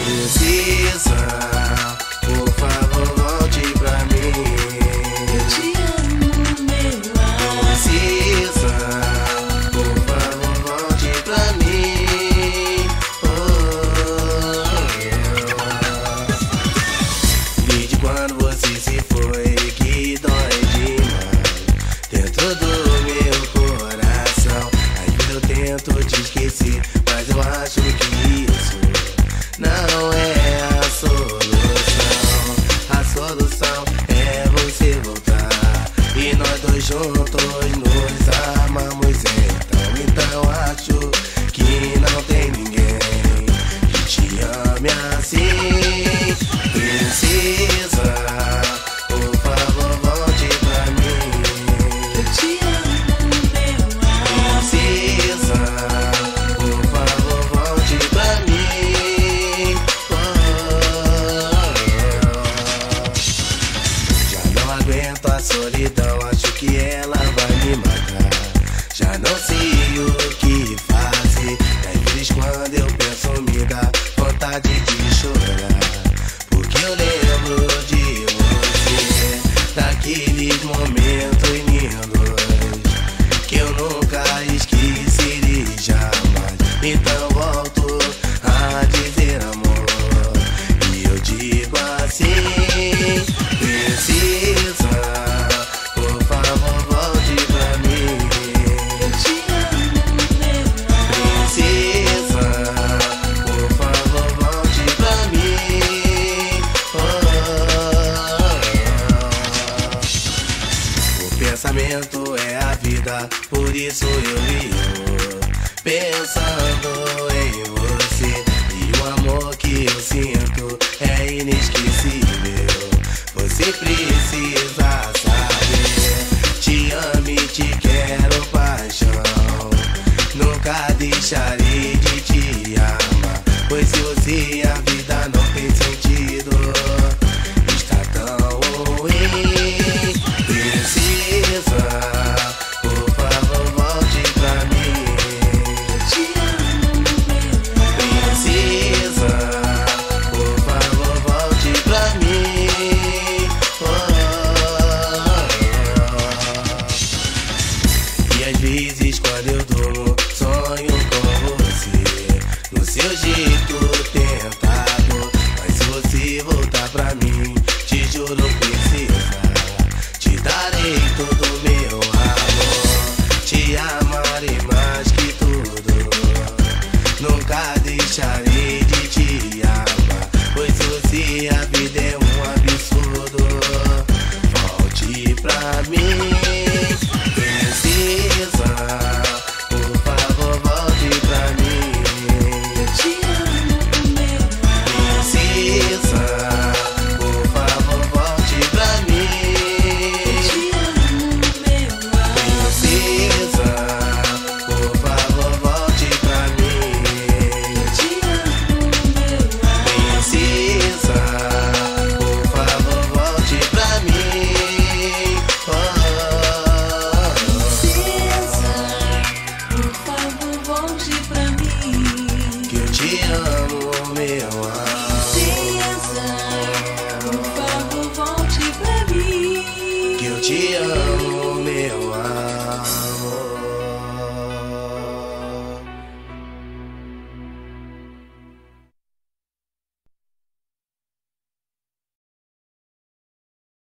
Princesa, por favor, volte pra mim. Eu te amo, meu amor. Princesa, por favor, volte pra mim. Desde quando você se foi, que dói demais dentro do meu coração. Às vezes eu tento te esquecer, mas eu acho que isso não é a solução. A solução é você voltar e nós dois juntos nos amamos então acho que não tem ninguém que te ame assim. Princesa, por favor, volte pra mim. Eu te amo, meu amor. Princesa, por favor, volte pra mim. Já não aguento a solidão, acho que ela vai me matar. Já não sei o que fazer, às vezes quando eu penso me dá vontade de chorar, porque eu lembro de você, daqueles momentos lindos que eu nunca esquecerei jamais. Então volto a dizer amor, e eu digo assim: Princesa, por favor, volte pra mim. Eu te amo, meu amor. Princesa, por favor, volte pra mim. O pensamento é a vida, por isso eu vivo pensando em você. E o amor que eu sinto é inesquecível. Você precisa saber. Te amo e te quero, paixão. Nunca deixarei de te amar, pois se você a vida não tem sentido, está tão ruim. Princesa, por favor, volte pra mim. Eu te amo, meu amor. Princesa, por favor, volte pra mim. E às vezes quando eu durmo, sonho com você, no seu jeito tentado. Mas se você voltar pra mim, te juro, princesa, te darei todo o meu amor. Te amarei mais que tudo, nunca deixarei de te amar, pois você a vida é um absurdo. Volte pra mim. Princesa, por favor, volte pra mim. Eu te amo, meu amor. Princesa, por favor, volte pra mim. Eu te amo, meu amor. Princesa, por favor, volte pra mim. Eu te amo, meu amor. Princesa, por favor, volte pra mim. Princesa, por favor, volte pra mim. Que eu te amo, meu amor.